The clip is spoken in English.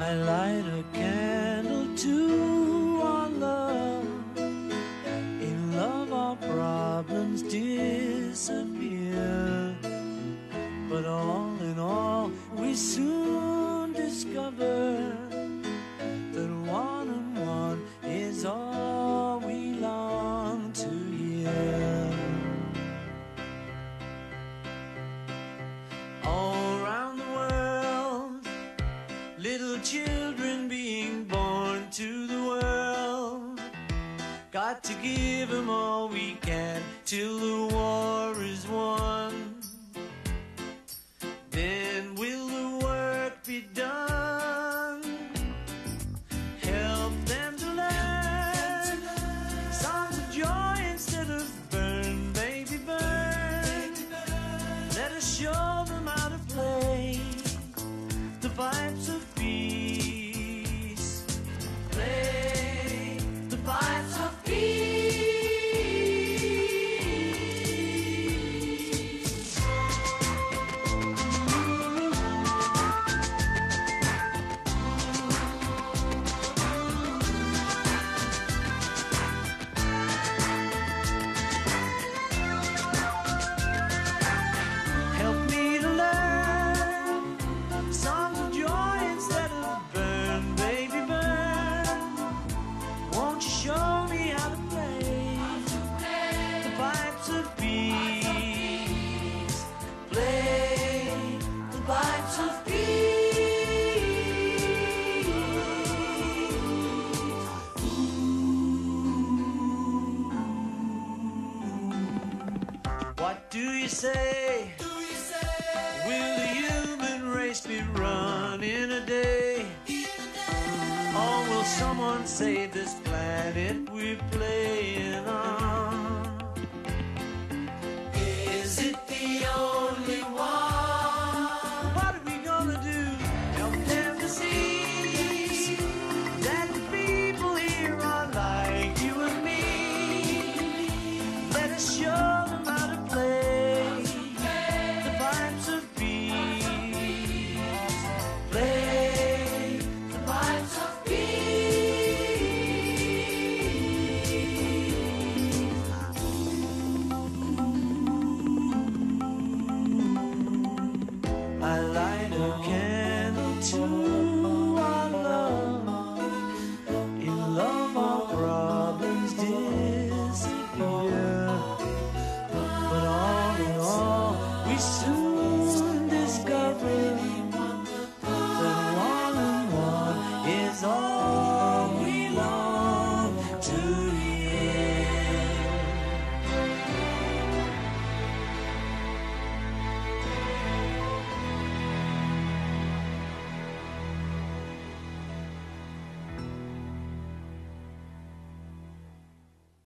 I light a candle to our love. In love our problems disappear. But all in all we soon discover that one and one is all we long to hear. All around the world, little children being born to the world. Got to give them all we can till the war is won. Then will the work be done? Help them to learn songs of joy instead of burn, baby, burn. Let us show them how to play the pipes of peace. Play the pipes of peace. Help me to learn songs of joy instead of burn, baby, burn. Won't you show me how to play the pipes of peace? Play the pipes of peace. What do you say? Will the human race be run in a day? Or will someone save this planet we play?